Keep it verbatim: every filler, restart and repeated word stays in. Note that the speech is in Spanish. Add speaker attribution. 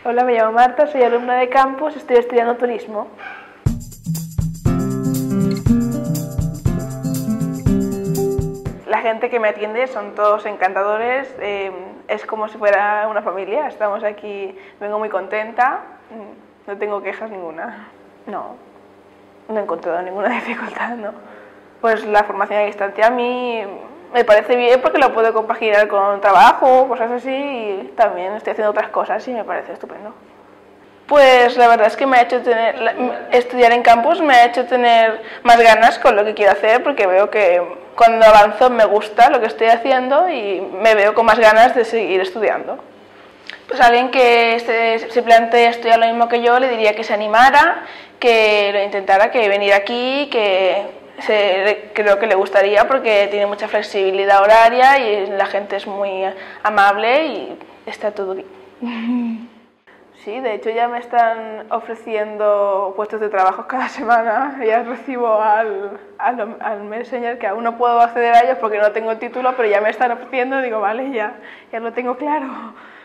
Speaker 1: Hola, me llamo Marta, soy alumna de campus, estoy estudiando turismo. La gente que me atiende son todos encantadores, eh, es como si fuera una familia, estamos aquí, vengo muy contenta, no tengo quejas ninguna. No, no he encontrado ninguna dificultad, no. Pues la formación a distancia a mí me parece bien porque lo puedo compaginar con trabajo, cosas así, y también estoy haciendo otras cosas y me parece estupendo. Pues la verdad es que me ha hecho tener, estudiar en campus me ha hecho tener más ganas con lo que quiero hacer, porque veo que cuando avanzo me gusta lo que estoy haciendo y me veo con más ganas de seguir estudiando. Pues a alguien que se, se plantea estudiar lo mismo que yo le diría que se animara, que lo intentara, que venir aquí, que se, creo que le gustaría porque tiene mucha flexibilidad horaria y la gente es muy amable y está todo bien. Sí, de hecho ya me están ofreciendo puestos de trabajo cada semana, ya recibo al, al, al Messenger, que aún no puedo acceder a ellos porque no tengo el título, pero ya me están ofreciendo y digo, vale, ya, ya lo tengo claro.